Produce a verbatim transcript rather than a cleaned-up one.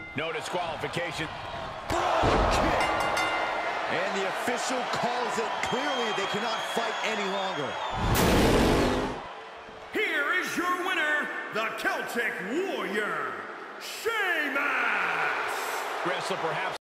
No disqualification. Brogue kick. And the official calls it clearly. They cannot fight any longer. Here is your winner, the Celtic Warrior, Sheamus. Wrestler perhaps